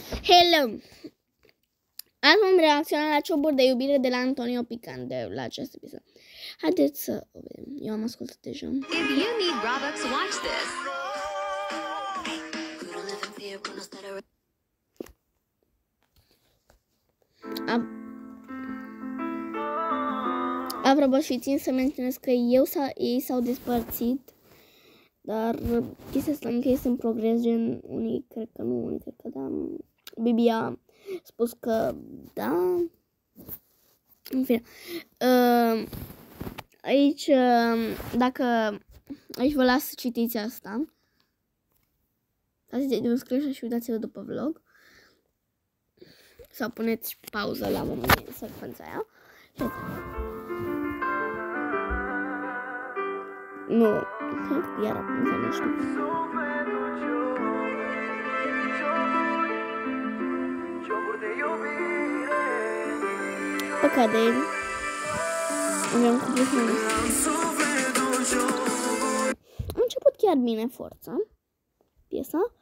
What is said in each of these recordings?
Hello! Azi vom reacționa la cioburi de iubire de la Antonio Picante la acest episod. Haideți să o vedem. Eu am ascultat deja. If you need Robux, watch this. Apropo, și țin să menționez că ei s-au despărțit, dar chestia asta încă este în progres, gen unii cred că nu, unii cred că da. Bibi a spus că da. În fine. Aici, dacă aici vă las să citiți asta. Dați de un screenshot și uitați-vă după vlog. Sau puneți pauză la momentul secvența aia. Nu, iar acum nu știu. Păcat de el. Aveam cu prietenul. Am început chiar bine forța. Piesa.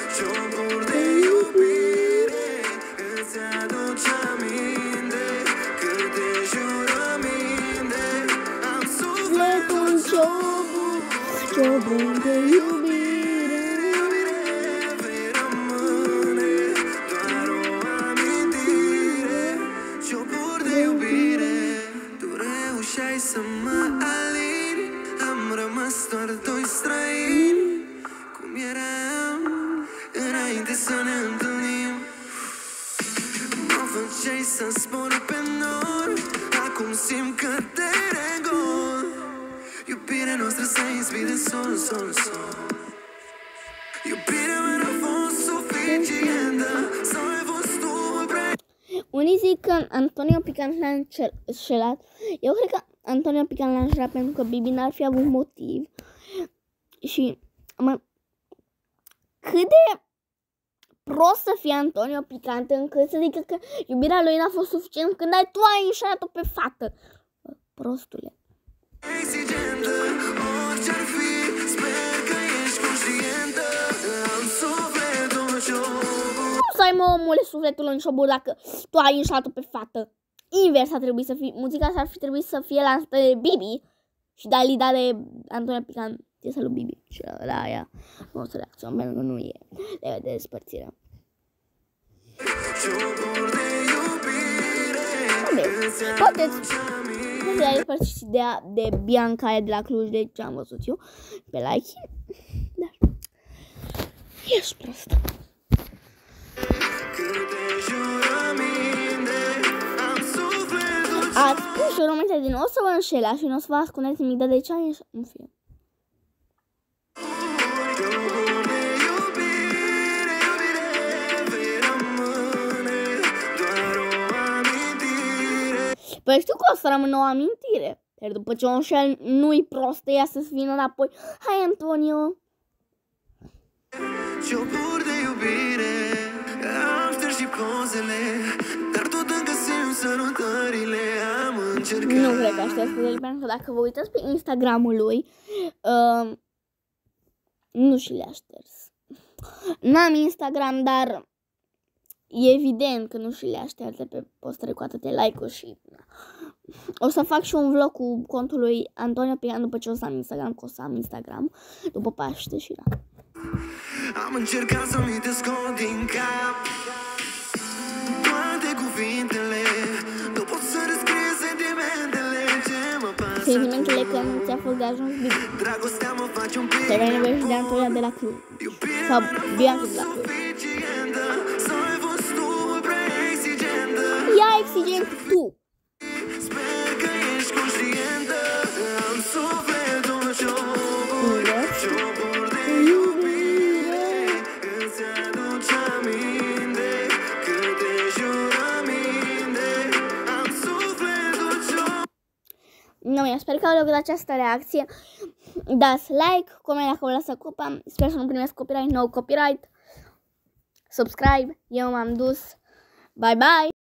Cioburi de iubire. Cioburi de iubire. Tu reușeai să mă alini. Am rămas doar doi străini. Cum eram înainte să ne întâlnim. Mă făceai să zbor pe nor. Acum simt că te regol. Iubirea noastră s-a inspit de sol, sol, sol. Iubirea mea n-a fost suficientă. Sau ai fost tu prea. Unii zic că Antonio Picante l-a înșelat. Eu cred că Antonio Picante l-a înșelat pentru că Bibi n-ar fi avut motiv. Și cât de prost să fie Antonio Picante încât să zică că iubirea lui n-a fost suficient când tu ai înșelat-o pe fată. Prostule. Exigentă, orice-ar fi, sper că ești conștientă. Am sufletul în cioburi. Cum să ai, mă, omule, sufletul în cioburi dacă tu ai înșelat-o pe fată? Invers a trebuit să fie, muzica asta ar fi trebuit să fie lansată de Bibi și Dalida de Antonio Picante, piesa lui Bibi. Și la aia nu o să reacționăm pentru că nu e de despărțirea. Cioburi de iubire. Poteți să despărțiți de Bianca aia de la Cluj, de ce am văzut eu pe like. Dar ești prost. Ați spus jurăminte din nou să vă înșelați și nu o să vă ascundeți nimic, dar de ce ai în fie? Păi știu că o să rămână o amintire. Dar după ce o înșel nu-i prostă, ea să-ți vină înapoi. Hai, Antonio! Cioburi de iubire. Am șters și pozele, dar tot încă simt sărutările. Am încercat. Nu cred că aștept pozele, pentru că dacă vă uitați pe Instagramul lui, nu și le-a șters. N-am Instagram, dar e evident că nu și le așteaptă pe postări cu atâtea like-uri și... O să fac și un vlog cu contul lui Antonio Picante după ce o să am Instagram, că o să am Instagram după Paște și da. Am încercat să mi te scot din cap toate cuvintele. Nu pot să rescrie sentimentele ce mă pasă. Sentimentele că nu ți-a fost de ajuns bine. Dragostea mă face un pic. Te vei nevoie și de Antonia de la Cluj. Sau Bianca de la Cluj. Ia exigent tu! Sper că ești conștientă. Am sufletul în cioburi. Cioburi de iubire. Îți aduce aminte câte jurăminte. Am sufletul în cioburi. Nu, eu sper că au plăcut această reacție. Dați like, comenta dacă vă lasă cupa. Sper să nu primesc copyright, no copyright. Subscribe, eu m-am dus. Bye bye!